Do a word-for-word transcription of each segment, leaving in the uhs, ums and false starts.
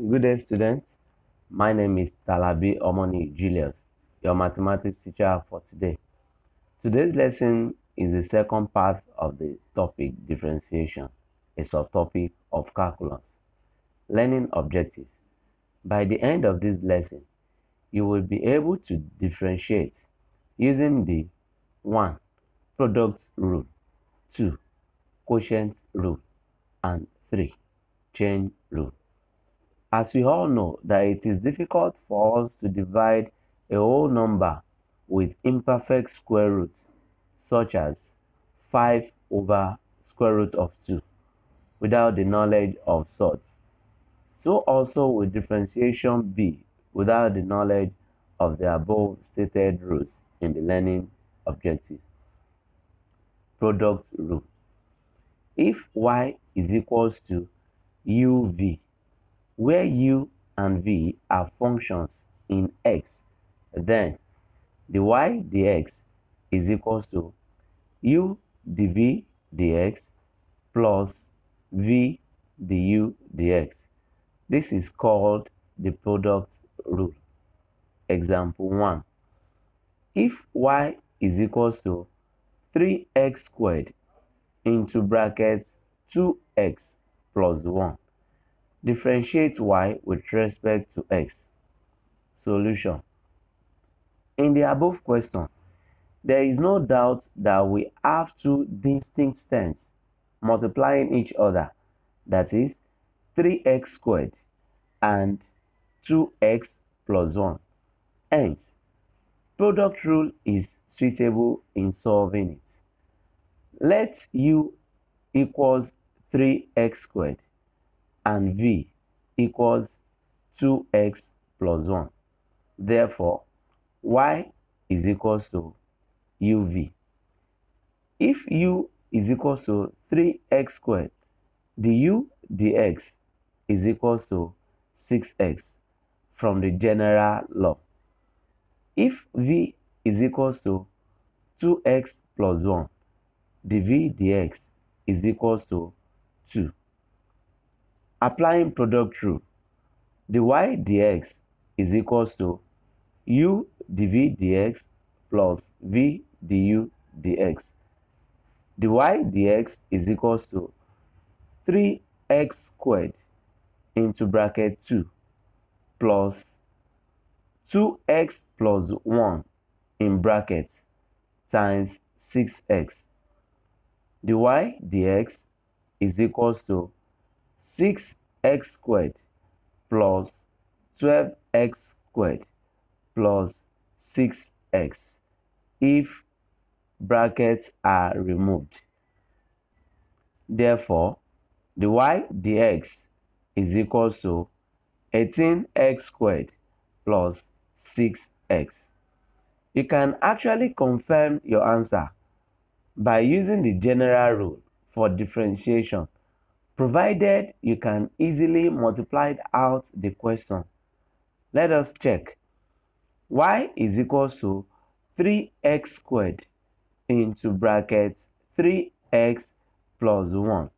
Good day, students. My name is Talabi Omoni Julius, your mathematics teacher for today. Today's lesson is the second part of the topic differentiation, a subtopic of calculus. Learning objectives. By the end of this lesson, you will be able to differentiate using the one product rule, two quotient rule, and three chain rule. As we all know that it is difficult for us to divide a whole number with imperfect square roots, such as five over square root of two, without the knowledge of sorts. So also with differentiation B, without the knowledge of the above stated rules in the learning objectives. Product rule. If y is equals to uv, where u and v are functions in x, then the y dx is equals to u dv dx plus v du dx. This is called the product rule. Example one. If y is equals to three x squared into brackets two x plus one, differentiate y with respect to x. Solution. In the above question, there is no doubt that we have two distinct terms multiplying each other, that is three x squared and two x plus one. Hence, product rule is suitable in solving it. Let u equals three x squared and v equals two x plus one. Therefore, y is equals to uv. If u is equals to three x squared, du dx is equals to six x from the general law. If v is equals to two x plus one, dv dx is equals to two. Applying product rule, the y dx is equals to u dv dx plus v du dx. The y dx is equals to three x squared into bracket two plus two x plus one in brackets times six x. The y dx is equals to six x squared plus twelve x squared plus six x if brackets are removed. Therefore, the y dx is equals to eighteen x squared plus six x. You can actually confirm your answer by using the general rule for differentiation, provided you can easily multiply out the question. Let us check. Y is equals to three x squared into brackets three x plus one.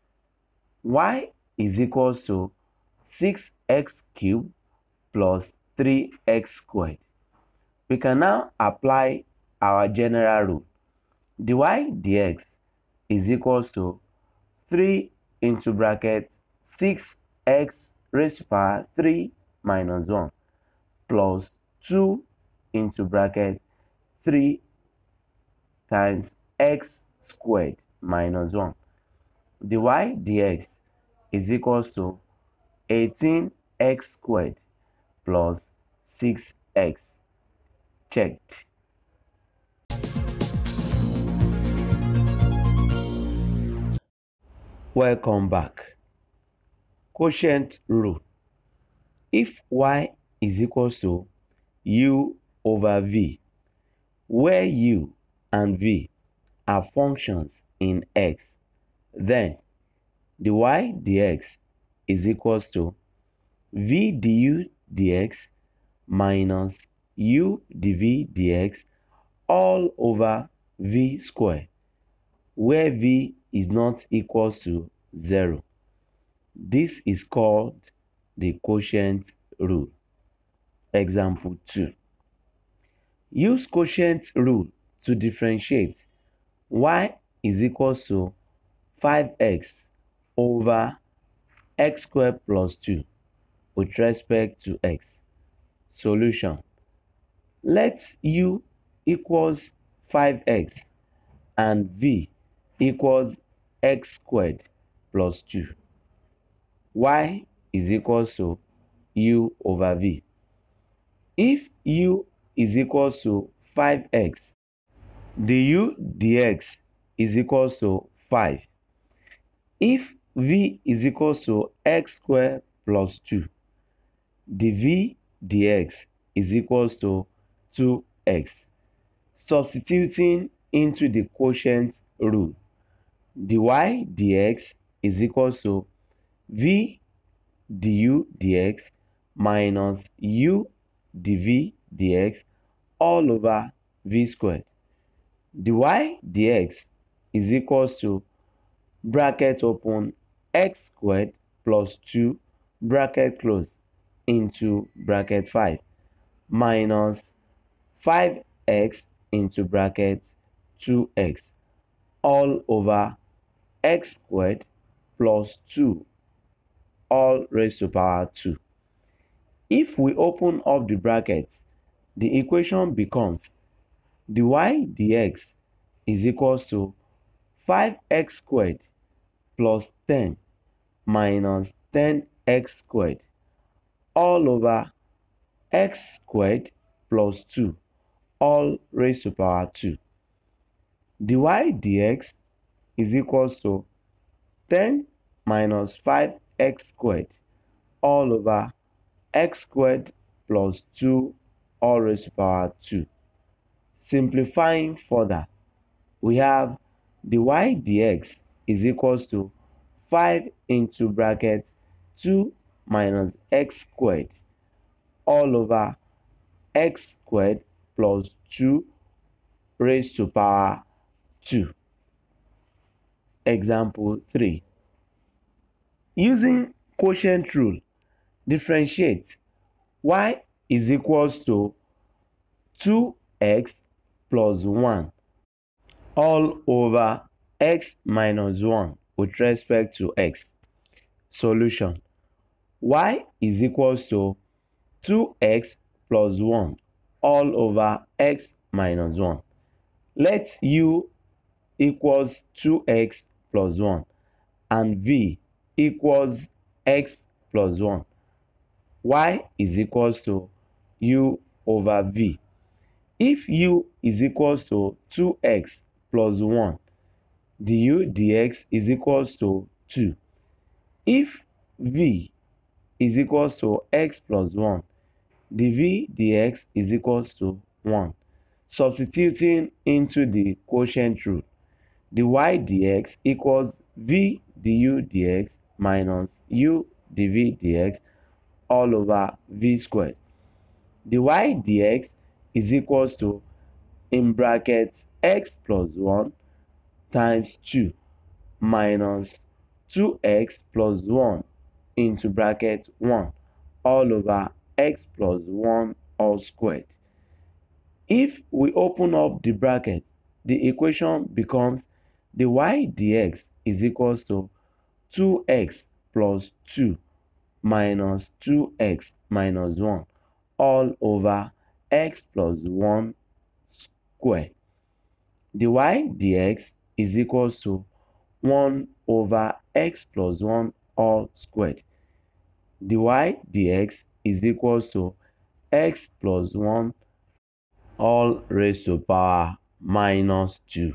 Y is equals to six x cubed plus three x squared. We can now apply our general rule. The y dx is equals to three into bracket six x raised to power three minus one plus two into bracket three times x squared minus one. The y dx is equals to eighteen x squared plus six x. Checked. Welcome back. Quotient rule. If y is equals to u over v, where u and v are functions in x, then the y dx is equals to v du dx minus u dv dx all over v square, where v is not equals to zero. This is called the quotient rule. Example two. Use quotient rule to differentiate y is equal to five x over x squared plus two with respect to x. Solution. Let u equals five x and v equals x squared plus two. Y is equal to u over v. If u is equal to five x, du dx is equal to five. If v is equal to x squared plus two, dv dx is equal to two x. Substituting into the quotient rule, dy dx is equal to v du dx minus u dv dx all over v squared. Dy dx is equal to bracket open x squared plus two bracket close into bracket five minus five x into bracket two x all over x squared plus two all raised to power two. If we open up the brackets, the equation becomes dy dx is equal to five x squared plus ten minus ten x squared all over x squared plus two all raised to power two. Dy dx is equal to ten minus five x squared all over x squared plus two all raised to power two. Simplifying further, we have dy dx is equal to five into bracket two minus x squared all over x squared plus two raised to power two. Example three. Using quotient rule, differentiate y is equals to two x plus one all over x minus one with respect to x. Solution. Y is equals to two x plus one all over x minus one. Let u equals two x plus one and v equals x plus one. Y is equals to u over v. If u is equals to two x plus one, du dx is equals to two. If v is equals to x plus one, dv dx is equals to one. Substituting into the quotient rule, dy dx equals v du dx minus u dv dx all over v squared. Dy dx is equals to, in brackets, x plus one times two minus two x plus one into bracket one all over x plus one all squared. If we open up the bracket, the equation becomes dy dx is equals to two x plus two minus two x minus one all over x plus one square. Dy dx is equals to one over x plus one all squared. Dy dx is equals to x plus one all raised to power minus two.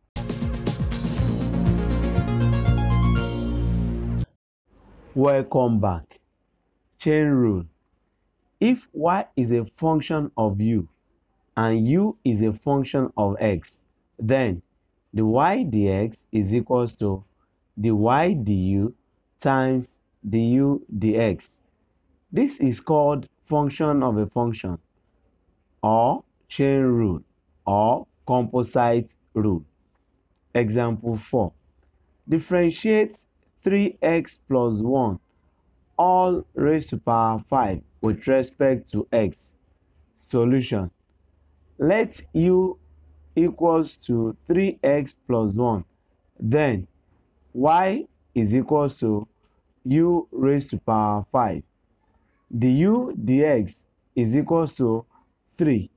Welcome back. Chain rule. If y is a function of u and u is a function of x, then the y dx is equals to the y du times the u dx. This is called function of a function, or chain rule, or composite rule. Example four. Differentiate three x plus one all raised to power five with respect to x. Solution. Let u equals to three x plus one. Then y is equals to u raised to power five. Du dx is equals to three.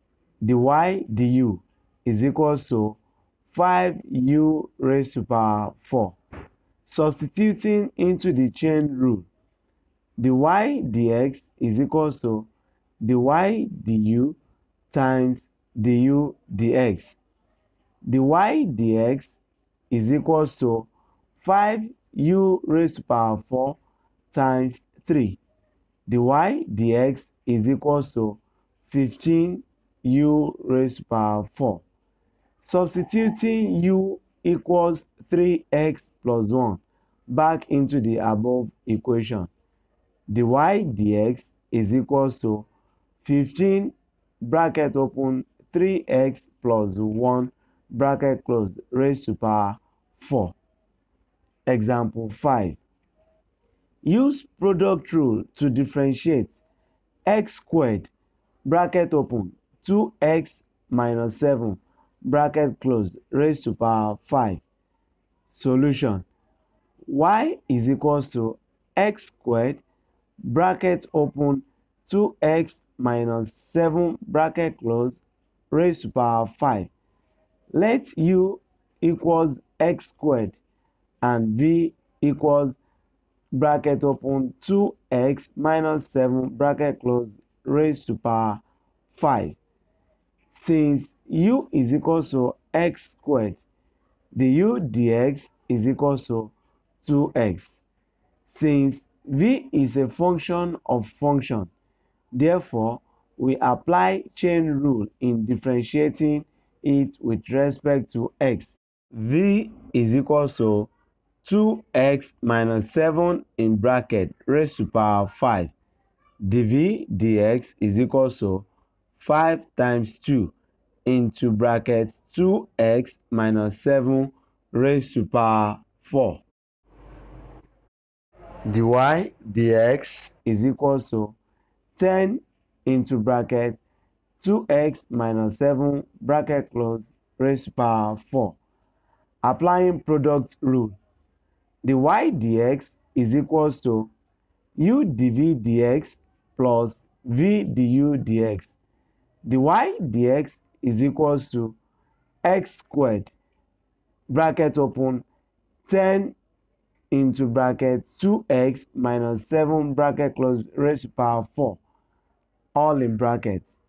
Dy du is equals to five u raised to power four. Substituting into the chain rule, dy dx is equals to dy du times du dx. Dy dx is equals to five u raised to power four times three. Dy dx is equals to fifteen u raised to power four. Substituting u equals three x plus one back into the above equation, dy dx is equals to fifteen bracket open three x plus one bracket close raised to power four. Example five. Use product rule to differentiate x squared bracket open two x minus seven bracket close raised to power five. Solution. Y is equals to x squared bracket open two x minus seven bracket close raised to power five. Let u equals x squared and v equals bracket open two x minus seven bracket close raised to power five. Since u is equals to x squared, du dx is equals to two x. Since v is a function of function, therefore we apply chain rule in differentiating it with respect to x. V is equals to two x minus seven in bracket raised to power five. Dv dx is equals to five times two into bracket two x minus seven raised to power four. Dy dx is equals to ten into bracket two x minus seven bracket close raised to power four. Applying product rule, dy dx is equals to u dv dx plus v du dx. Dy dx is equals to x squared bracket open ten into bracket two x minus seven bracket close raised to power four, all in brackets,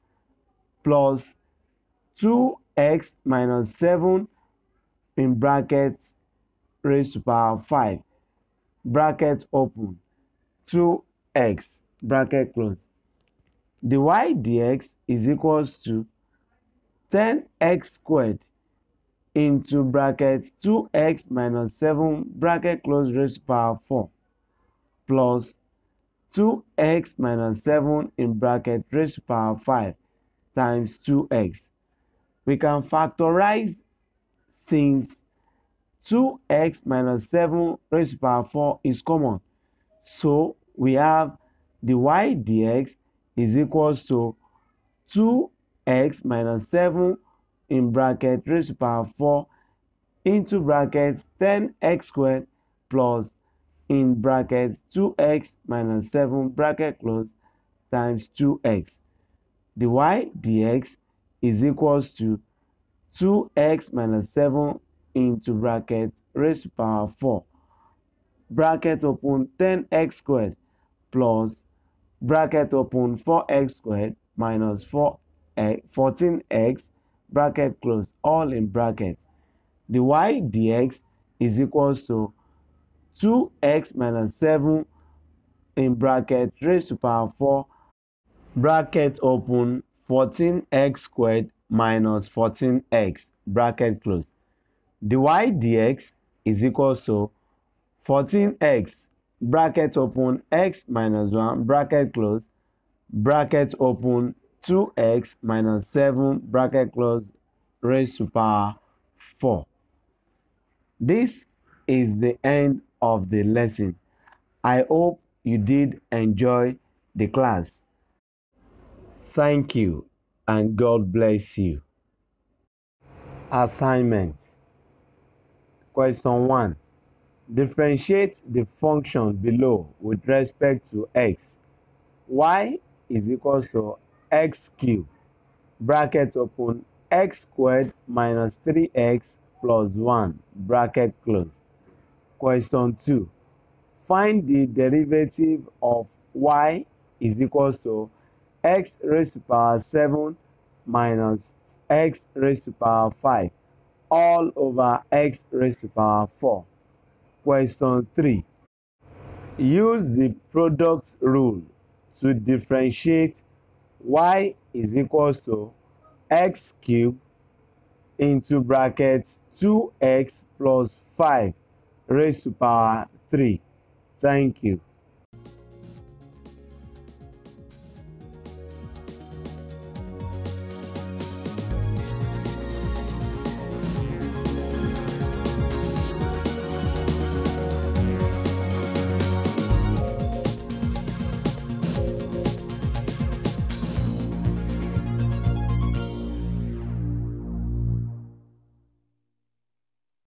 plus two x minus seven in brackets raised to power five, bracket open, two x bracket close. Dy dx is equals to ten x squared into bracket two x minus seven bracket close raised to power four plus two x minus seven in bracket raised to power five times two x. We can factorize since two x minus seven raised to power four is common. So we have dy dx is equals to two x minus seven in bracket raised to power four into brackets ten x squared plus in brackets two x minus seven bracket close times two x. Dy dx is equals to two x minus seven into bracket raised to power four bracket open ten x squared plus bracket open four x squared minus four fourteen x bracket close, all in brackets. Dy dx is equals to two x minus seven in bracket raised to power four bracket open fourteen x squared minus fourteen x bracket close. Dy dx is equals to fourteen x bracket open x minus one bracket close bracket open two x minus seven bracket close raised to power four. This is the end of the lesson. I hope you did enjoy the class. Thank you and God bless you. Assignment. Question one. Differentiate the function below with respect to x. Y is equal to x cubed, bracket open, x squared minus three x plus one, bracket close. Question two. Find the derivative of y is equal to x raised to power seven minus x raised to power five all over x raised to power four. Question three. Use the product rule to differentiate y is equal to x cubed into brackets two x plus five raised to power three. Thank you.